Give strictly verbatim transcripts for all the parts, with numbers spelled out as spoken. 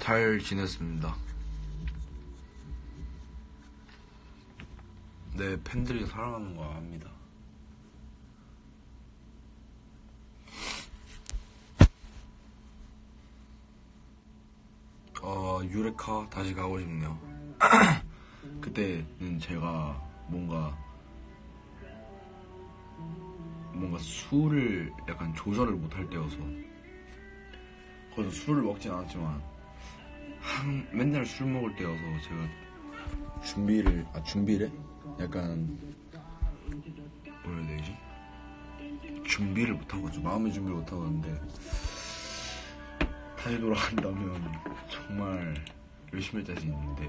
잘 지냈습니다. 내 팬들이 사랑하는 거 압니다. 어, 유레카 다시 가고 싶네요. 그때는 제가 뭔가 뭔가 술을 약간 조절을 못할 때여서, 거기서 술을 먹진 않았지만 한, 맨날 술 먹을 때여서 제가 준비를 아 준비를 약간 뭐라 해야 되지? 준비를 못하고 있죠. 마음의 준비를 못하고 있는데, 다시 돌아간다면 정말 열심히 할 자신 있는데,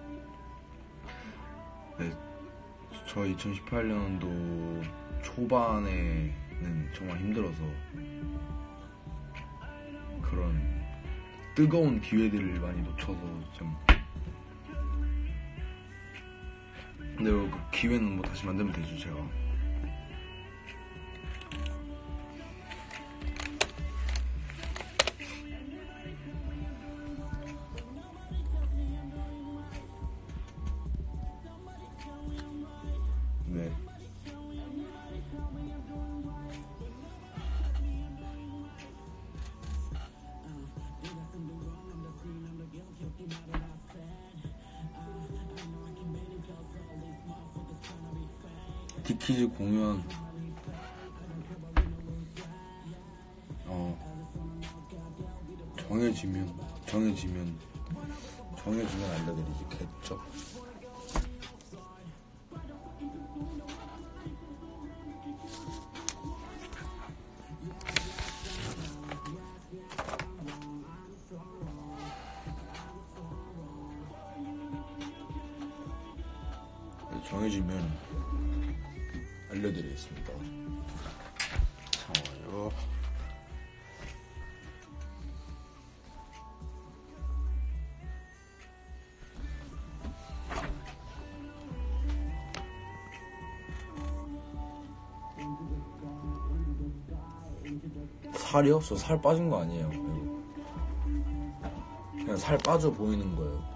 네, 저 이천십팔 년도 초반에는 정말 힘들어서 그런 뜨거운 기회들을 많이 놓쳐서 좀, 근데 그 기회는 뭐 다시 만들면 되죠. 제가 네. 디키즈 공연 어 정해지면 정해지면 정해지면 알려드리겠죠. 정해지면 알려드리겠습니다. 잠깐만요. 살이요? 저 살 빠진 거 아니에요. 그냥 살 빠져 보이는 거예요.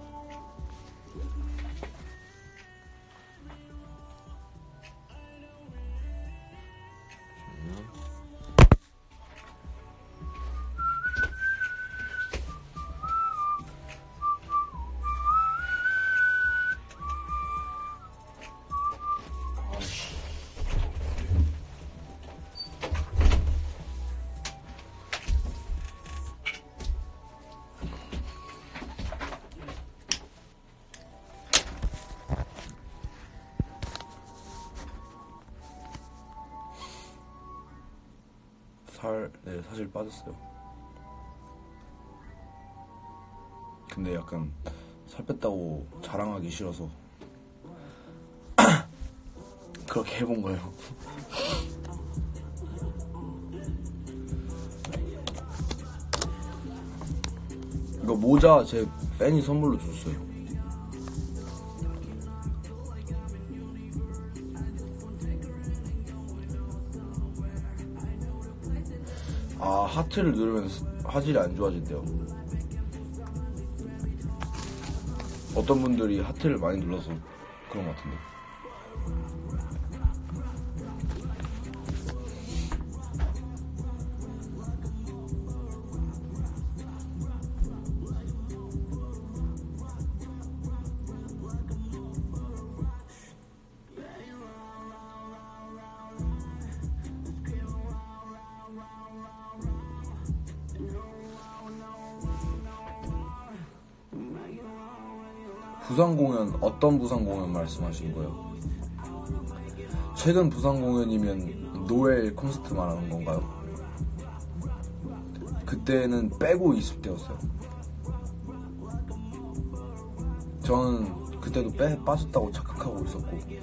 살, 네, 사실 빠졌어요. 근데 약간 살 뺐다고 자랑하기 싫어서 그렇게 해본 거예요. 이거 모자 제 팬이 선물로 줬어요. 아, 하트를 누르면 화질이 안 좋아진대요. 어떤 분들이 하트를 많이 눌러서 그런 것 같은데. 부산 공연, 어떤 부산 공연 말씀하신 거예요? 최근 부산 공연이면 노엘 콘서트 말하는 건가요? 그때는 빼고 있을 때였어요. 저는 그때도 빼 빠졌다고 착각하고 있었고.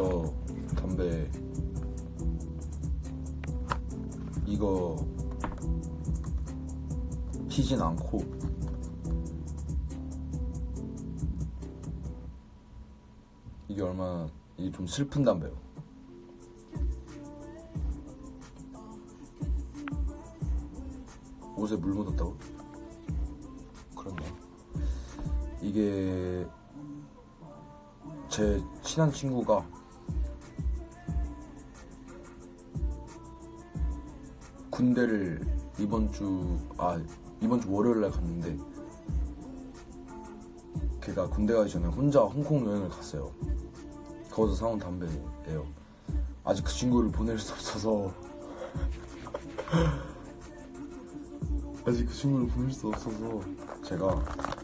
저 담배 이거 피진 않고 이게 얼마나 이게 좀 슬픈 담배요. 옷에 물 묻었다고? 그렇네. 이게 제 친한 친구가 군대를 이번 주, 아, 이번 주 월요일날 갔는데 걔가 군대 가기 전에 혼자 홍콩 여행을 갔어요. 거기서 사온 담배예요. 아직 그 친구를 보낼 수 없어서 아직 그 친구를 보낼 수 없어서 제가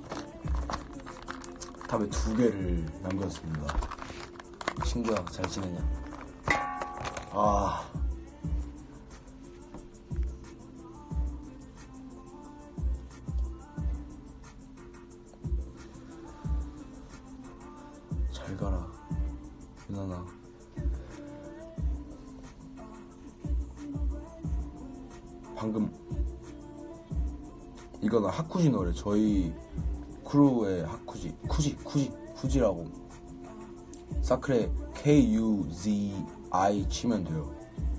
담배 두 개를 남겼습니다. 친구야, 잘 지내냐? 아, 잘 가라, 유나나. 방금 이거는 하쿠지 노래. 저희 크루의 하쿠지, 쿠지, 쿠지, 쿠지라고. 사크레 케이 유 지 아이 치면 돼요.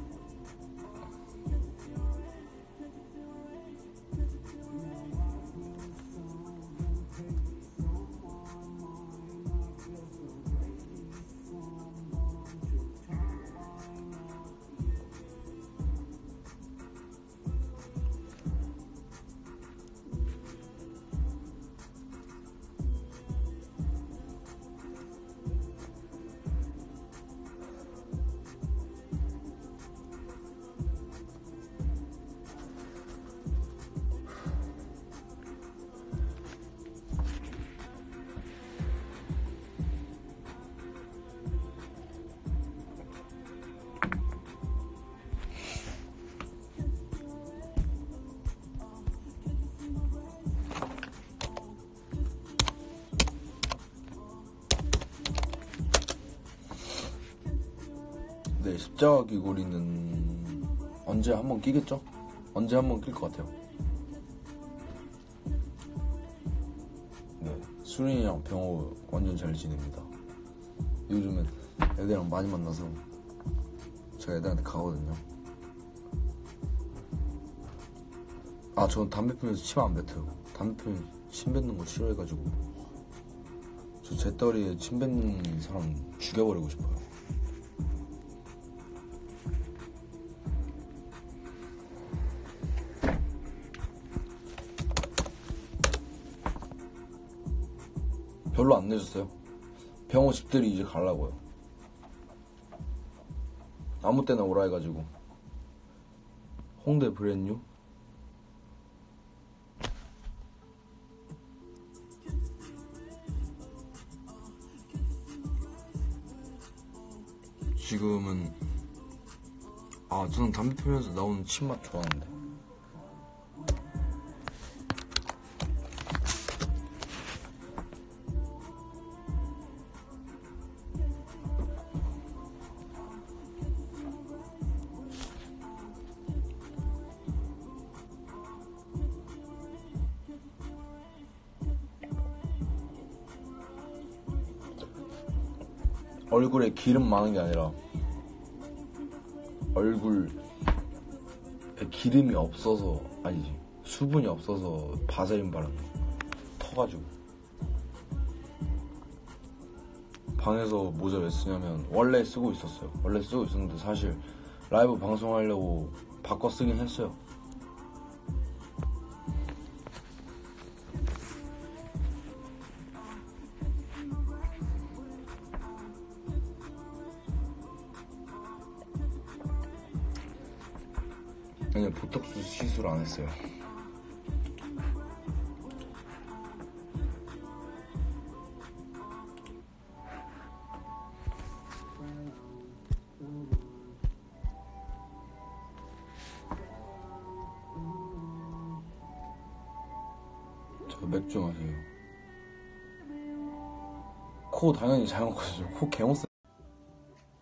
네, 십자가 귀걸이는 언제 한번 끼겠죠? 언제 한번 낄 것 같아요. 네, 수린이랑 병호 완전 잘 지냅니다. 요즘엔 애들이랑 많이 만나서 제가 애들한테 가거든요. 아, 저는 담배 피우면서 침 안 뱉어요. 담배 피우면 침 뱉는 거 싫어해가지고 저 재떨이에 침 뱉는 사람 죽여버리고 싶어요. 별로 안 내줬어요. 병호 집들이 이제 가려고요. 아무 때나 오라 해가지고. 홍대 브랜뉴? 지금은 아, 저는 담배 피우면서 나오는 침맛 좋아하는데. 얼굴에 기름 많은 게 아니라 얼굴에 기름이 없어서, 아니지, 수분이 없어서 바세린 바르는 터가지고. 방에서 모자 왜 쓰냐면 원래 쓰고 있었어요. 원래 쓰고 있었는데 사실 라이브 방송하려고 바꿔 쓰긴 했어요. 아니요, 보톡스 시술 안 했어요. 저 맥주 마세요. 코 당연히 잘 먹거든요. 코 개못 써요.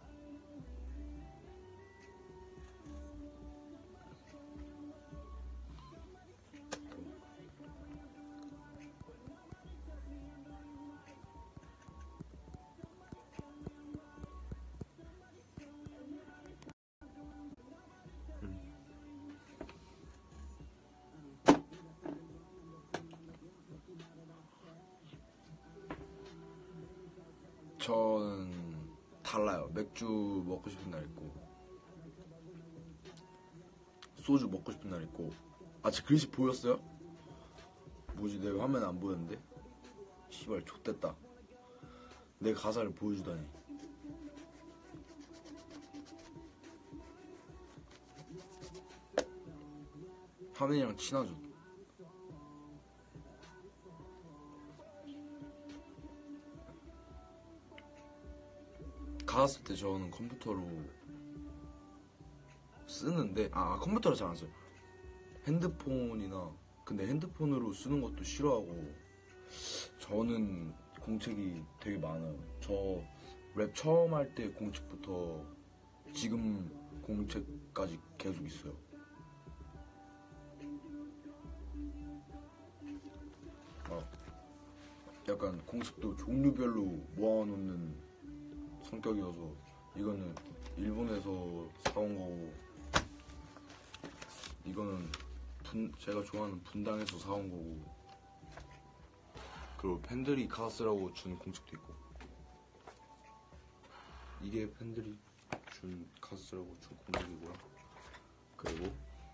저는 달라요. 맥주 먹고 싶은 날 있고 소주 먹고 싶은 날 있고. 아, 제 글씨 보였어요? 뭐지, 내 화면에 안 보였는데? 씨발 좆됐다. 내 가사를 보여주다니. 화면이랑 친하죠. 가사 쓸 때 저는 컴퓨터로 쓰는데, 아 컴퓨터로 잘 안 써요. 핸드폰이나. 근데 핸드폰으로 쓰는 것도 싫어하고. 저는 공책이 되게 많아요. 저 랩 처음 할 때 공책부터 지금 공책까지 계속 있어요. 막 약간 공책도 종류별로 모아놓는 성격이어서, 이거는 일본에서 사온 거고, 이거는 분, 제가 좋아하는 분당에서 사온 거고, 그리고 팬들이 가스라고 준 공책도 있고. 이게 팬들이 준 가스라고 준 공책이고요. 그리고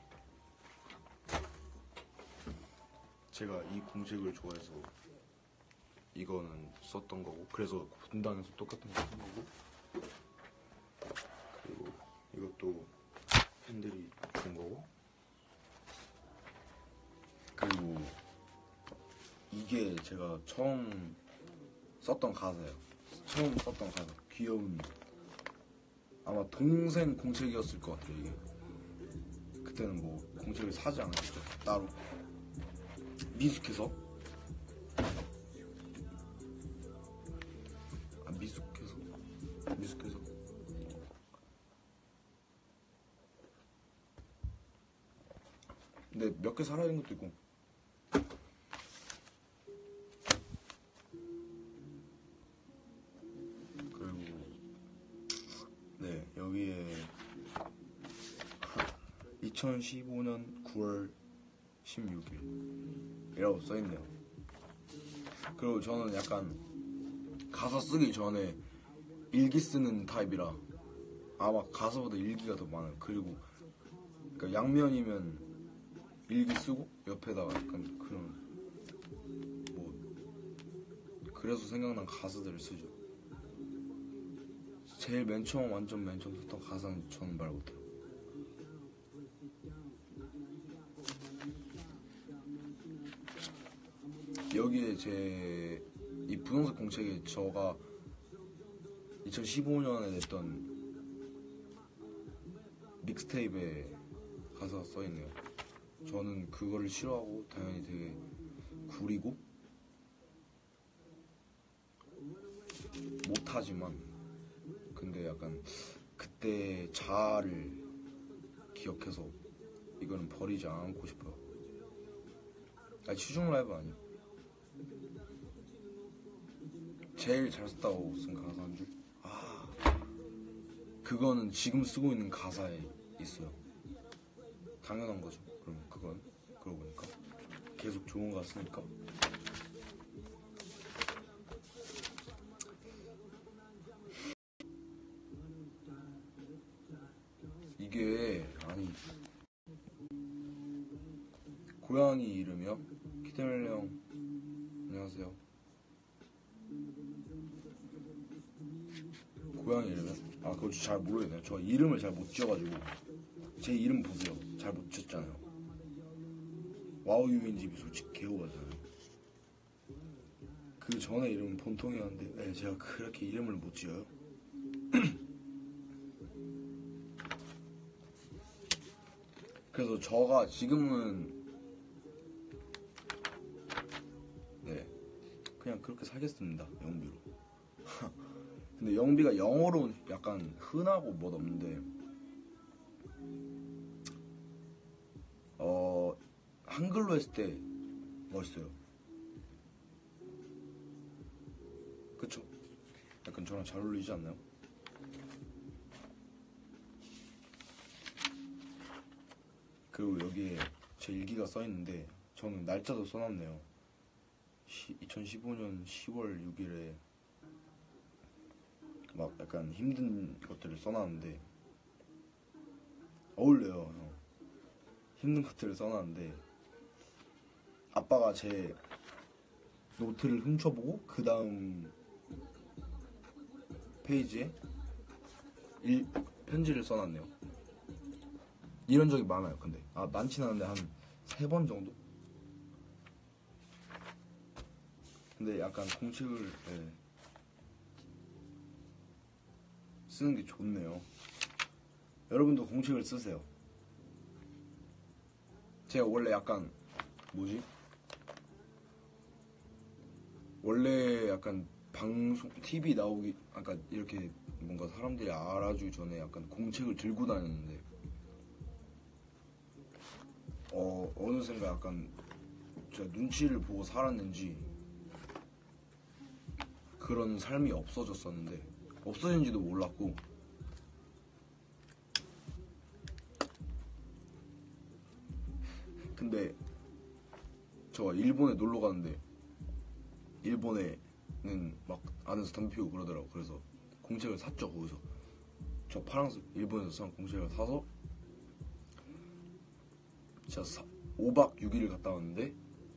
제가 이 공책을 좋아해서 이거는 썼던 거고, 그래서 분당에서 똑같은 거 쓴 거고, 그리고 이것도 팬들이 준 거고, 그리고 이게 제가 처음 썼던 가사예요. 처음 썼던 가사. 귀여운, 아마 동생 공책이었을 것 같아요. 이게 그때는 뭐 공책을 사지 않았죠, 따로. 미숙해서 아 미숙해서 미숙해서 근데 몇 개 살아야 되는 것도 있고. 그리고 네, 여기에 이천십오 년 구월 십육 일이라고 써있네요. 그리고 저는 약간 가사 쓰기 전에 일기 쓰는 타입이라 아마 가사보다 일기가 더 많아요. 그리고 그러니까 양면이면 일기 쓰고 옆에다가 약간 그런 뭐 그래서 생각난 가사들을 쓰죠. 제일 맨 처음 완전 맨 처음 썼던 가사는 저는 말 못해요. 여기에 제 이 분홍색 공책에 저가 이천십오 년에 냈던 믹스테이프에 가사가 써있네요. 저는 그거를 싫어하고 당연히 되게 구리고 못하지만, 근데 약간 그때 자아를 기억해서 이거는 버리지 않고 싶어요. 아니, 추중 라이브 아니에요. 제일 잘 썼다고 쓴 가사인 줄? 아, 그거는 지금 쓰고 있는 가사에 있어요. 당연한 거죠. 그럼 그건 그러고 보니까 계속 좋은 거 쓰니까. 이게 아니 고양이 이름이요? 키테멜 형 안녕하세요. 고양이 이름이요? 아, 그거 잘 모르겠네요. 저 이름을 잘 못 지어가지고. 제 이름 보세요. 잘 못 지었잖아요. 와우 유인 집이 솔직히 개호가잖아요. 그 전에 이름은 본통이었는데, 네, 제가 그렇게 이름을 못 지어요. 그래서 저가 지금은 네, 그냥 그렇게 살겠습니다. 영비로. 근데 영비가 영어로 약간 흔하고 멋없는데, 어 한글로 했을 때 멋있어요. 그쵸? 약간 저랑 잘 어울리지 않나요? 그리고 여기에 제 일기가 써있는데 저는 날짜도 써놨네요. 이천십오 년 시월 육 일에 막 약간 힘든 것들을 써놨는데 어울려요. 형. 힘든 것들을 써놨는데 아빠가 제 노트를 훔쳐보고 그 다음 페이지에 일, 편지를 써놨네요. 이런 적이 많아요. 근데 아 많진 않은데 한 세 번 정도? 근데 약간 공책을 네, 쓰는 게 좋네요. 여러분도 공책을 쓰세요. 제가 원래 약간 뭐지? 원래 약간 방송 티비 나오기 아까 이렇게 뭔가 사람들이 알아주기 전에 약간 공책을 들고 다녔는데 어 어느샌가 약간 제가 눈치를 보고 살았는지 그런 삶이 없어졌었는데 없어진지도 몰랐고 근데 저 일본에 놀러 갔는데 일본에는 막 안에서 담배 피우고 그러더라고. 그래서 공책을 샀죠. 거기서 저 파란색 일본에서 산 공책을 사서 제가 오 박 육 일을 갔다 왔는데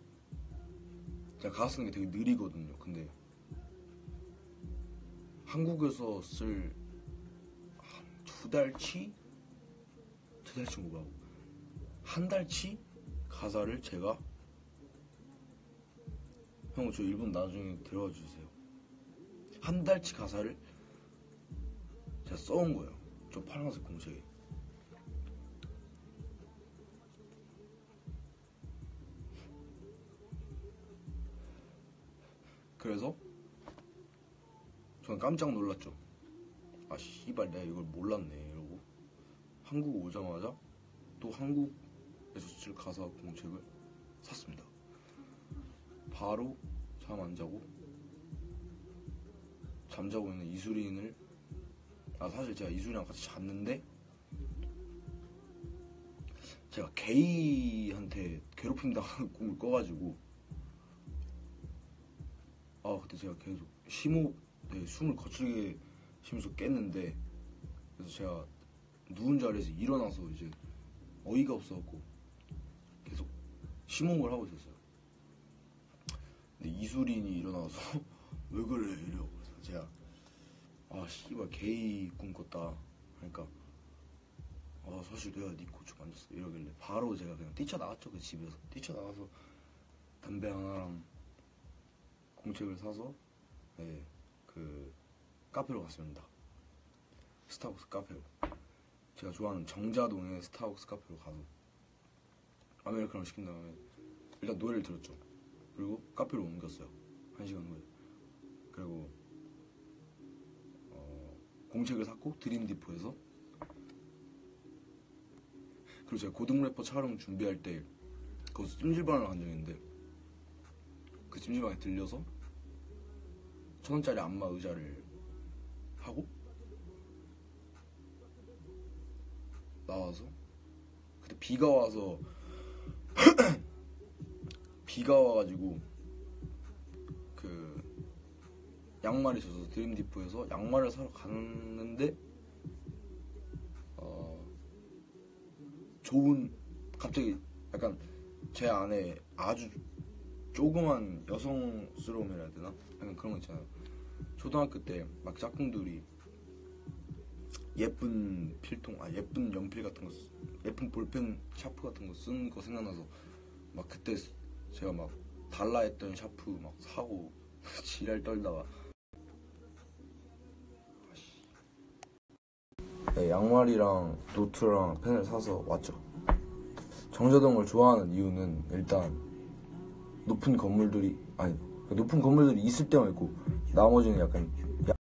제가 가서 쓰는 게 되게 느리거든요. 근데 한국에서 쓸 한 두 달치? 두 달치 뭐라고? 한 달치 가사를 제가 형 저 일본 나중에 데려가 주세요. 한 달치 가사를 제가 써온 거예요. 저 파란색 공책에. 그래서 저는 깜짝 놀랐죠. 아 씨발 내가 이걸 몰랐네 이러고 한국 오자마자 또 한국에서 쓸 가사 공책을 샀습니다. 바로 잠 안 자고 잠자고 있는 이수린을 아 사실 제가 이수린이랑 같이 잤는데 제가 게이한테 괴롭힘 당하는 꿈을 꿔가지고 아 그때 제가 계속 심호흡에 숨을 거칠게 쉬면서 깼는데 그래서 제가 누운 자리에서 일어나서 이제 어이가 없어갖고 계속 심호흡을 하고 있었어요. 근데 이수린이 일어나서 왜 그래 이래요. 그래서 제가 아 씨발 게이 꿈 꿨다 하니까 아 사실 내가 네 고추 만졌어 이러길래 바로 제가 그냥 뛰쳐나갔죠. 그 집에서 뛰쳐나가서 담배 하나랑 공책을 사서 네, 그 카페로 갔습니다. 스타벅스 카페로. 제가 좋아하는 정자동의 스타벅스 카페로 가서 아메리카노 시킨 다음에 일단 노래를 들었죠. 그리고 카페로 옮겼어요. 한 시간 후에. 그리고 어, 공책을 샀고 드림디포에서 그리고 제가 고등 래퍼 촬영 준비할 때 거기서 찜질방을 간 적이 있는데 그 찜질방에 들려서 천 원짜리 안마 의자를 하고 나와서 그때 비가 와서 비가 와가지고 그 양말이 젖어서 드림디포에서 양말을 사러 갔는데 어 좋은 갑자기 약간 제 안에 아주 조그만 여성스러움이라 해야 되나? 약간 그런 거 있잖아요. 초등학교 때 막 짝꿍들이 예쁜 필통, 아 예쁜 연필 같은 거, 예쁜 볼펜 샤프 같은 거 쓴 거 생각나서 막 그때 제가 막 달라 했던 샤프 막 사고 지랄 떨다가 네, 양말이랑 노트랑 펜을 사서 왔죠. 정자동을 좋아하는 이유는 일단 높은 건물들이 아니 높은 건물들이 있을 때만 있고 나머지는 약간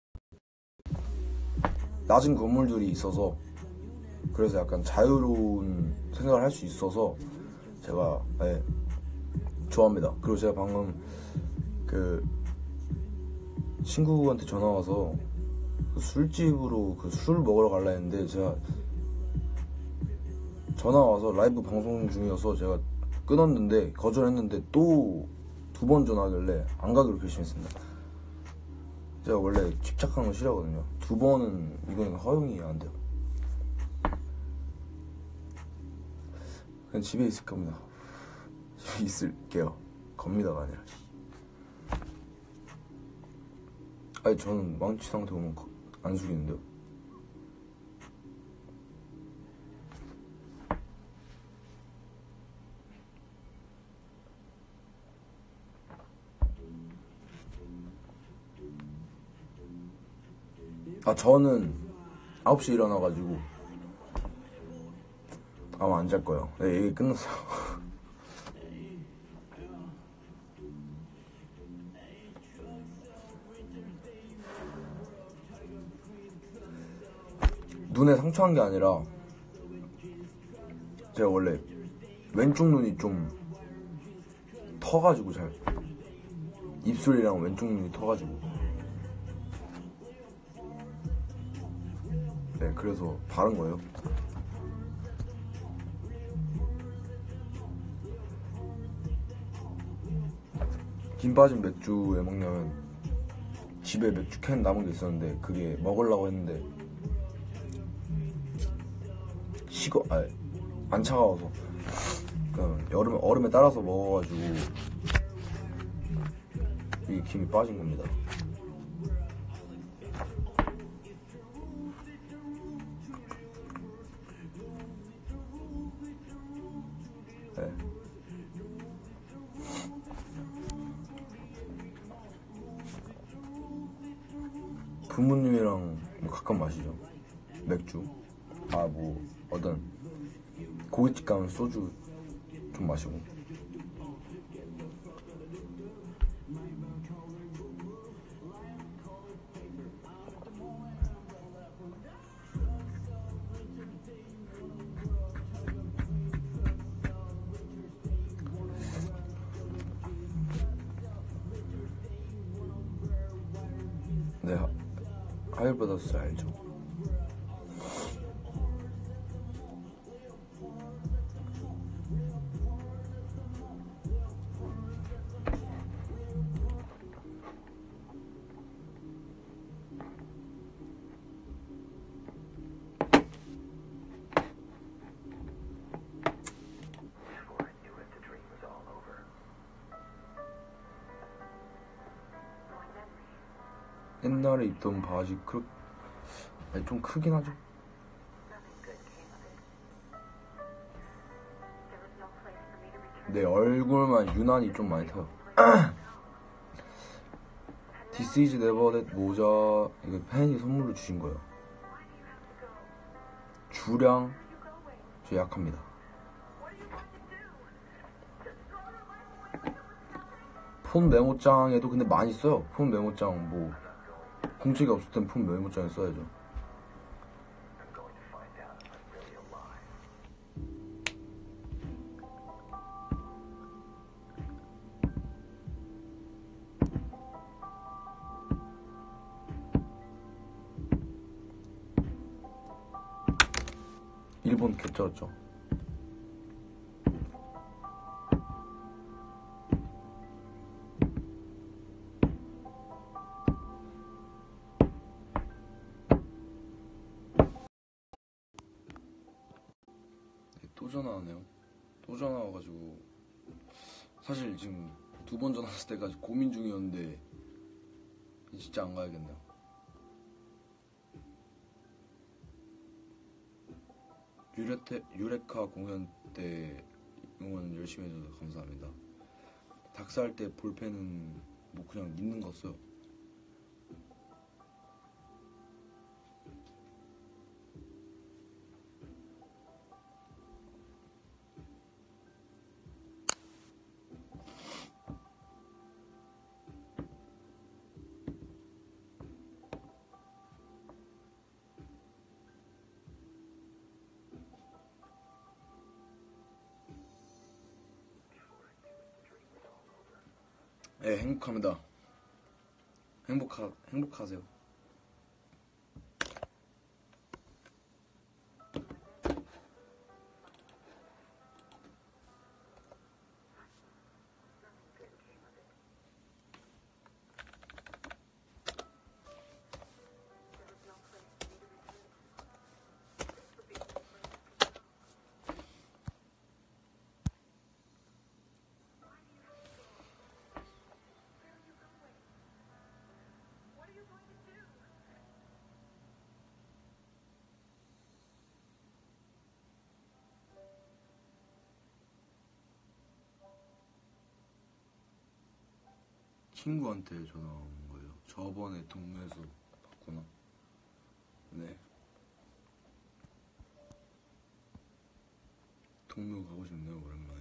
낮은 건물들이 있어서 그래서 약간 자유로운 생각을 할 수 있어서 제가 네, 좋아합니다. 그리고 제가 방금 그 친구한테 전화 와서 그 술집으로 그 술 먹으러 갈라 했는데 제가 전화 와서 라이브 방송 중이어서 제가 끊었는데 거절했는데 또 두 번 전화하길래 안 가기로 결심했습니다. 제가 원래 집착하는 거 싫어하거든요. 두 번은 이건 허용이 안 돼요. 그냥 집에 있을 겁니다. 집에 있을게요. 겁니다가 아니라. 아니 저는 망치 상태 오면 안 숙이는데요. 아 저는 아홉 시에 일어나가지고 아마 안 잘 거예요. 네, 얘기 끝났어요. 눈에 상처한 게 아니라 제가 원래 왼쪽 눈이 좀 터가지고 잘 입술이랑 왼쪽 눈이 터가지고 네 그래서 바른 거예요. 김 빠진 맥주 왜 먹냐면 집에 맥주 캔 남은 게 있었는데 그게 먹으려고 했는데 식어 아니 안 차가워서 그냥 여름에 얼음에 따라서 먹어가지고 이게 김이 빠진 겁니다. 네. 부모님이랑 뭐 가끔 마시죠. 맥주. 아 뭐 어떤 고깃집 가면 소주 좀 마시고. 네, 하이브더스 알죠? 옛날에 입던 바지 크... 아니 좀 크긴 하죠. 내 얼굴만 유난히 좀 많이 타요. This is never that 모자 이거 팬이 선물로 주신 거예요. 주량 저 약합니다. 폰 메모장에도 근데 많이 써요. 폰 메모장 뭐 공책이 없을 땐 폰 메모장에 써야죠. 일본 개쩔었죠. 또 전화 와네요. 또 전화 와가지고 사실 지금 두 번 전화 왔을 때까지 고민 중이었는데 진짜 안 가야겠네요. 유레테, 유레카 공연 때 응원 열심히 해줘서 감사합니다. 닭살 때 볼펜은 뭐 그냥 있는 거 써요. 네, 행복합니다. 행복하, 행복하세요. 친구한테 전화 온 거예요. 저번에 동네에서 봤구나. 네. 동묘 가고 싶네요, 오랜만에.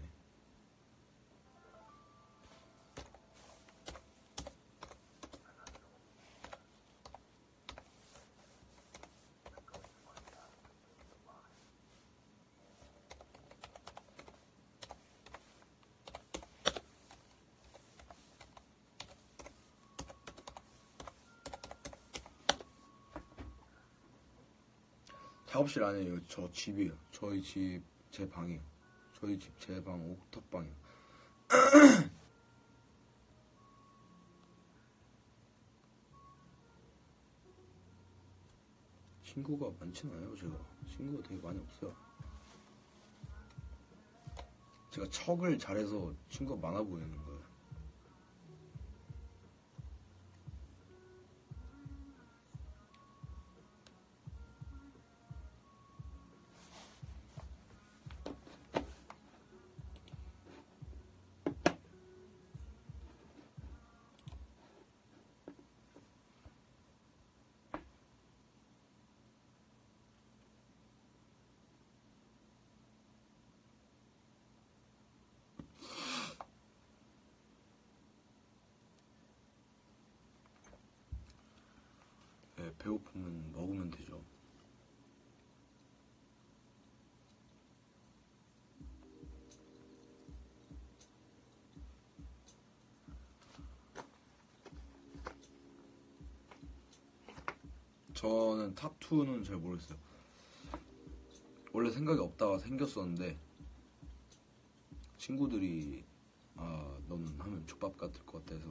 작업실 아니에요. 저 집이에요. 저희 집, 제 방이에요. 저희 집, 제 방, 옥탑방이에요. 친구가 많진 않아요, 제가. 친구가 되게 많이 없어요. 제가 척을 잘해서 친구가 많아 보이는 거예요. 네, 배고프면 먹으면 되죠. 저는 타투는 잘 모르겠어요. 원래 생각이 없다가 생겼었는데 친구들이 아 너는 하면 족밥 같을 것 같아서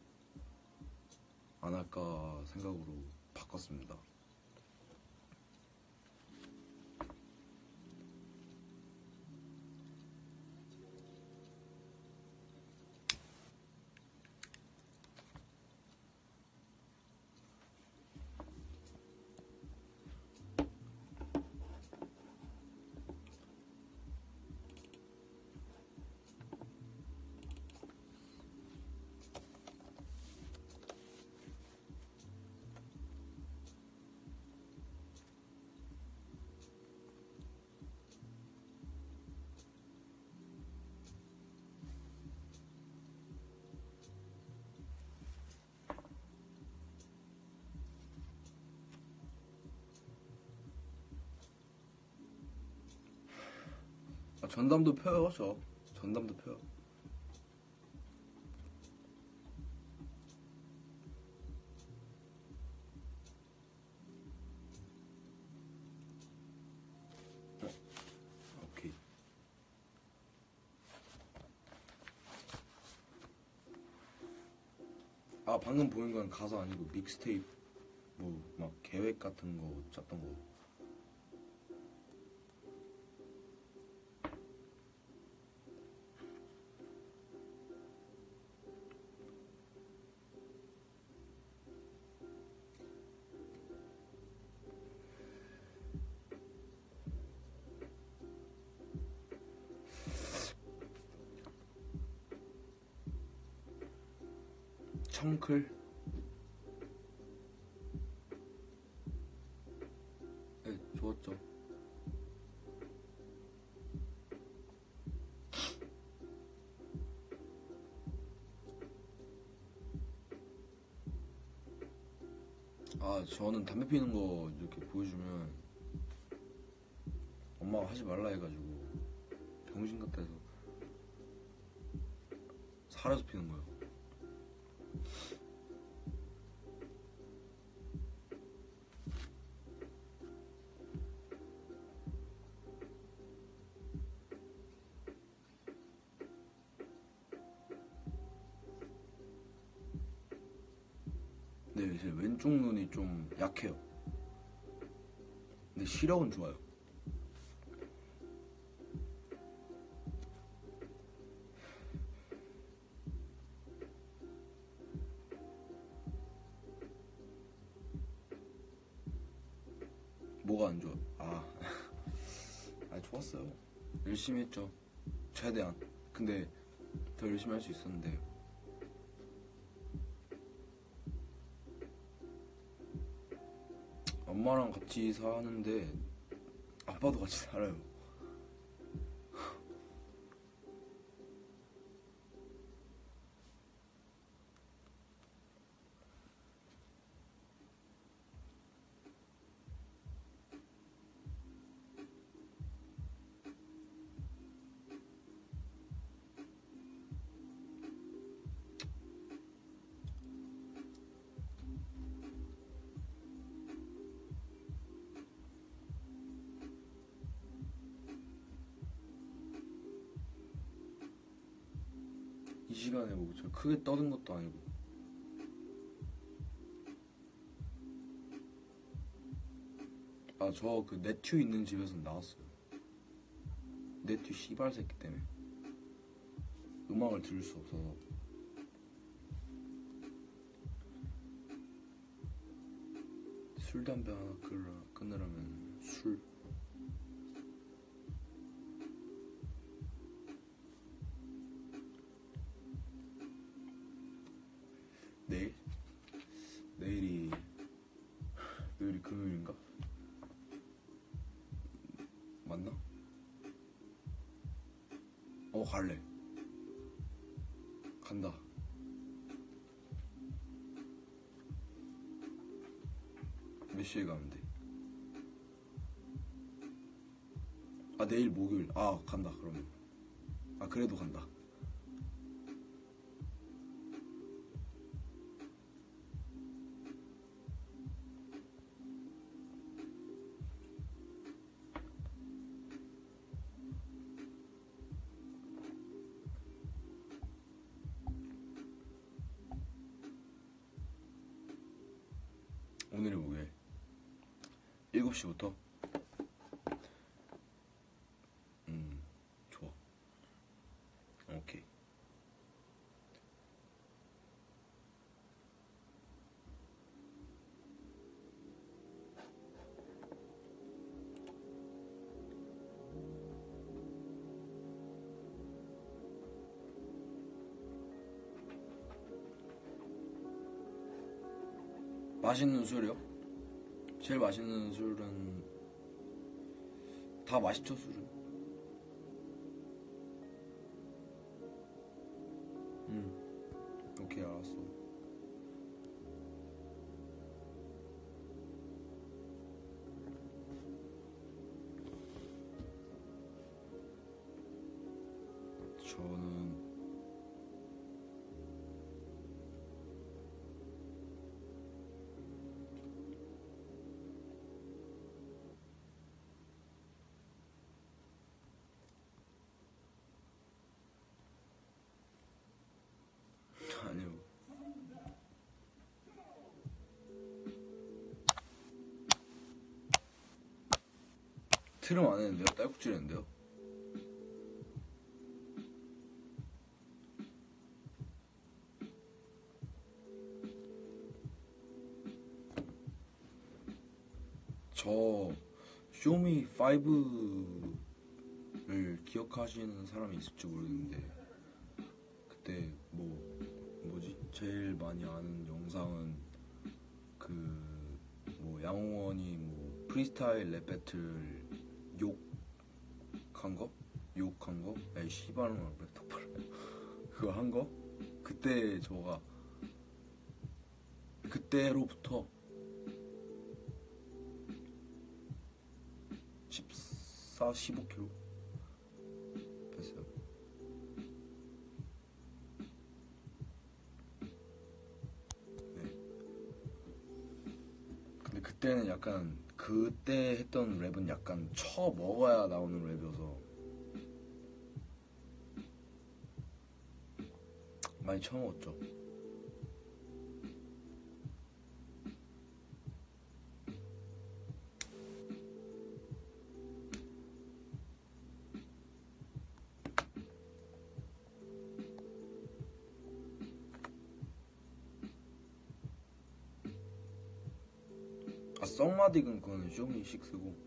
안 할까 생각으로 바꿨습니다. 아, 전담도 펴요. 저 전담도 펴요. 오케이. 아 방금 보인 건 가사 아니고 믹스테이프 뭐 막 계획 같은 거 짰던 거. 청클? 네, 좋았죠. 아, 저는 담배 피는 거 이렇게 보여주면 엄마가 하지 말라 해가지고 병신 같아서 살아서 피는 거예요. 네, 제 왼쪽 눈이 좀 약해요. 근데 시력은 좋아요. 뭐가 안 좋아? 아, 아 좋았어요. 열심히 했죠. 최대한. 근데 더 열심히 할 수 있었는데 엄마랑 같이 사는데 아빠도 같이 살아요. 이 시간에 뭐 저 크게 떠든 것도 아니고. 아, 저 그 네튜 있는 집에서 나왔어요. 네튜 씨발 새끼 때문에 음악을 들을 수 없어서. 술 담배 하나 끊으라, 끊으라면 술. 내일? 내일이 내일이 금요일인가? 맞나? 어, 갈래. 간다. 몇 시에 가면 돼? 아, 내일 목요일. 아, 간다 그러면. 아, 그래도 간다. 오늘이 목요일. 일곱 시부터? 음, 좋아. 오케이. 맛있는 술이요? 제일 맛있는 술은 다 맛있죠, 술은. 음, 오케이, 알았어. 저는 아니요. 트름 안 했는데요? 딸꾹질 했는데요? 저 쇼미 파이브를 기억하시는 사람이 있을지 모르겠는데, 그때 뭐 뭐지? 제일 많이 아는 영상은 그 뭐 양홍원이 뭐 프리스타일 랩 배틀 욕한 거? 욕한 거? 에이 씨발놈아, 왜 똑바로 해. 그거 한 거? 그때 저가 그때로부터 십사, 십오 킬로그램 뺐어요. 네. 근데 그때는 약간 그때 했던 랩은 약간 쳐 먹어야 나오는 랩이어서 많이 쳐먹었죠. 아, 썩마딕은 그거는 쇼미 식스고.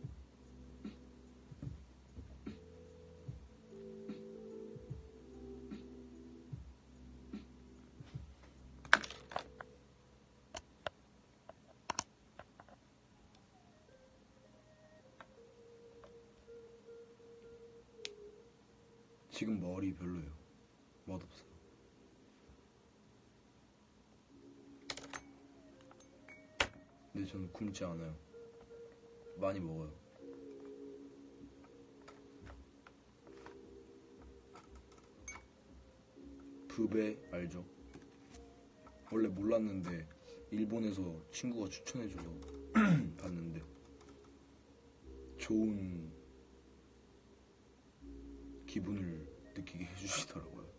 지금 머리 별로예요. 맛없어요. 근데 저는 굶지 않아요. 많이 먹어요. 부베 알죠? 원래 몰랐는데 일본에서 친구가 추천해줘서 봤는데 좋은 기분을 느끼게 해주시더라고요.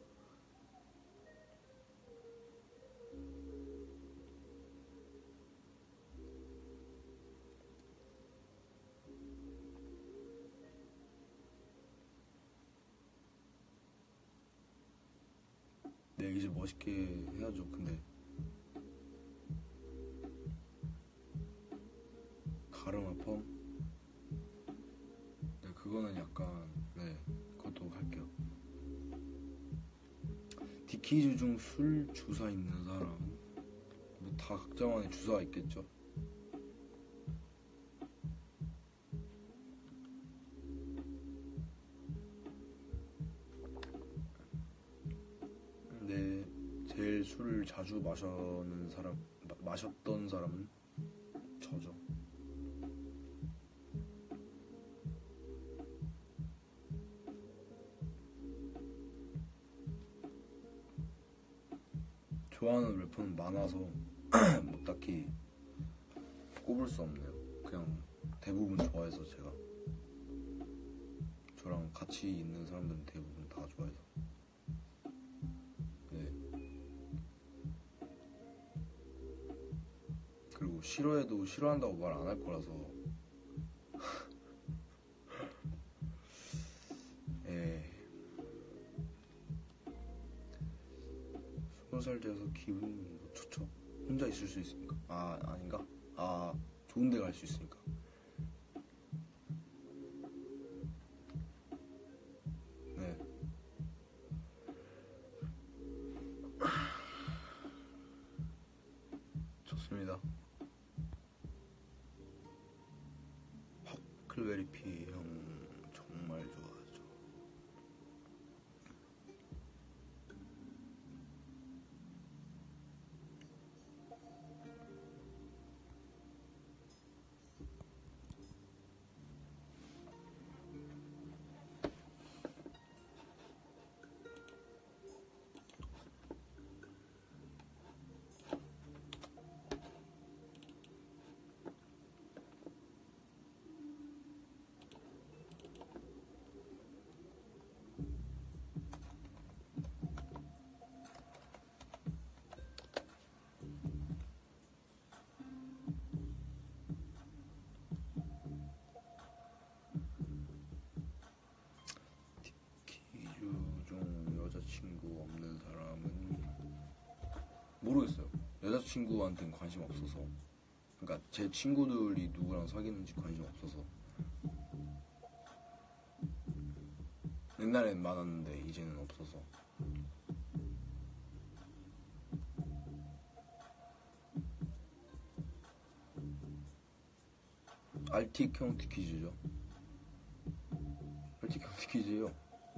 네, 이제 멋있게 해야죠. 근데 가르마 펌? 네, 그거는 약간 네, 그것도 할게요. 디키즈 중 술 주사 있는 사람 뭐 다 각자만의 주사가 있겠죠. 근데 제일 술을 자주 마셨는 사람 마, 마셨던 사람은 저죠. 좋아하는 래퍼는 많아서 뭐 딱히 꼽을 수 없네요. 그냥 대부분 좋아해서 제가 저랑 같이 있는 사람들은 대부분 다 좋아해서 네. 그리고 싫어해도 싫어한다고 말 안 할 거라서 예. 스무 살 돼서 기분 뭐 좋죠. 혼자 있을 수 있으니까. 아 아닌가? 아 좋은 데 갈 수 있으니까. 네. 좋습니다. 허클베리피 형 정말 좋아하죠. 기주 중 여자친구 없는 사람은 모르겠어요. 여자친구한테는 관심 없어서. 그러니까 제 친구들이 누구랑 사귀는지 관심 없어서. 옛날엔 많았는데 이제는 없어서. 알틱형 티키즈죠. 알틱형 티키즈요.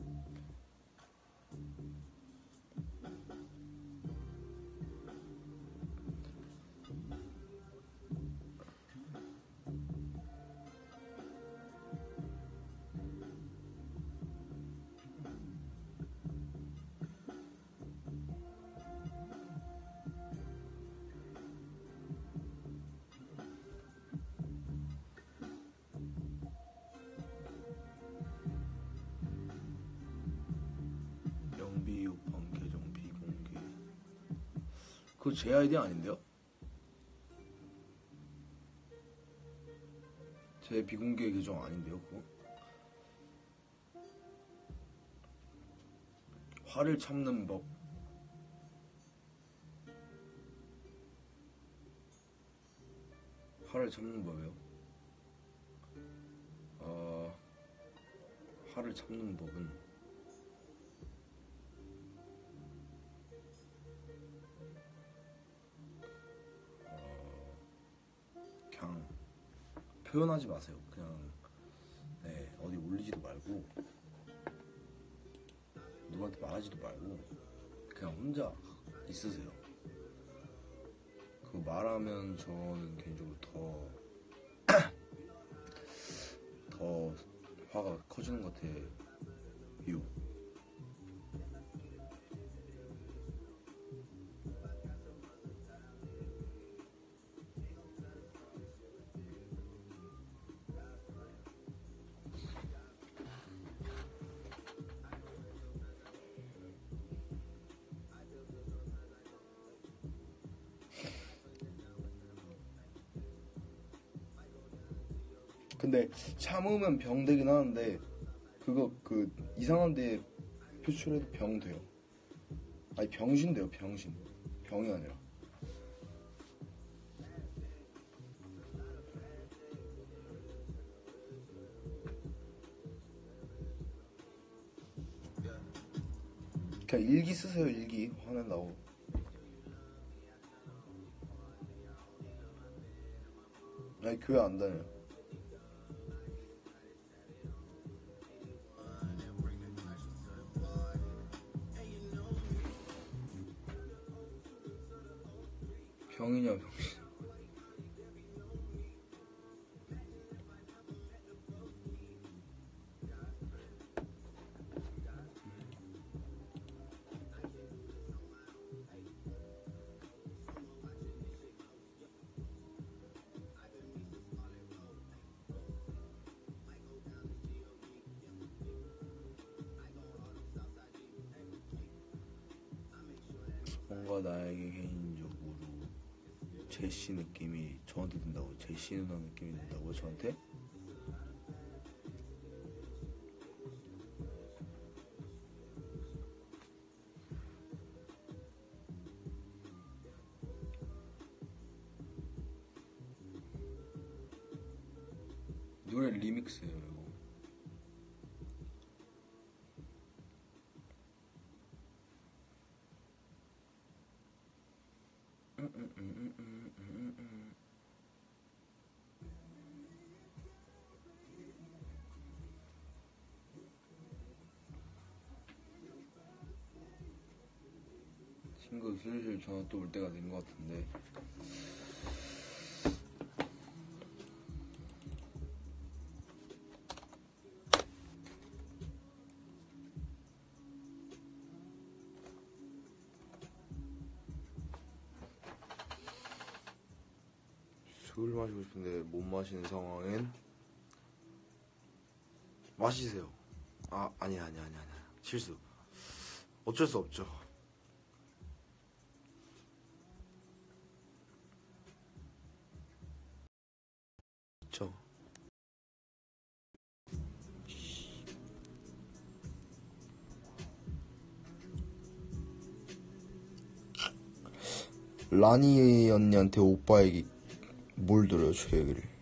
영비오펌 계정 비공개. 그거 제 아이디 아닌데요? 제 비공개 계정 아닌데요, 그거? 화를 참는 법. 화를 참는 법이요? 어, 화를 참는 법은 어, 그냥 표현하지 마세요. 그냥 네, 어디 올리지도 말고 말하지도 말고 그냥 혼자 있으세요. 그 말하면 저는 개인적으로 더 더 화가 커지는 것 같아요. 근데 참으면 병 되긴 하는데 그거 그 이상한 데 표출해도 병 돼요. 아니 병신 돼요. 병신. 병이 아니라. 그냥 일기 쓰세요. 일기 화낸다고. 아니 교회 안 다녀요. 병이냐 병신. 뭔가 나에게 개인적으로 제시 느낌이 저한테 든다고. 제시 누나 느낌이 든다고 저한테? 노래 리믹스예요 이거. 친구 슬슬 전화 또 올 때가 된 것 같은데. 술 마시고 싶은데 못 마시는 상황엔 마시세요. 아 아니야 아니야 아니야 아니야 실수. 어쩔 수 없죠. 그쵸. 라니 언니한테 오빠에게 뭘 들어요 제 얘기를.